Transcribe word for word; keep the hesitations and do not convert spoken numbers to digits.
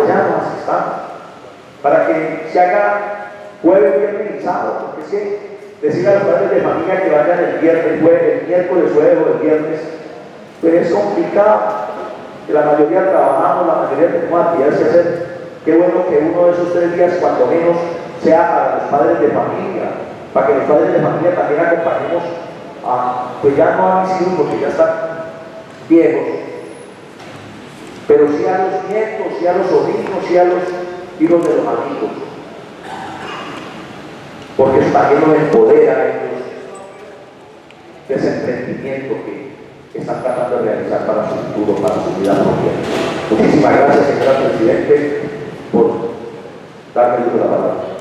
apoyarnos, así estamos, para que se haga jueves, viernes y sábado, porque es que decir a los padres de familia que vayan el viernes, jueves, el miércoles, jueves o el viernes, pues es complicado, que la mayoría trabajamos, la mayoría tenemos actividades que hacer. Qué bueno que uno de esos tres días, cuando menos, sea para los padres de familia, para que los padres de familia también acompañemos a, pues ya no a mis hijos porque ya están viejos, pero sí a los nietos, sí a los sobrinos, sí a los hijos de los amigos, porque eso también nos empodera a ellos de ese emprendimiento que están tratando de realizar para su futuro, para su vida propia. Muchísimas gracias, señora Presidente, por darme la palabra.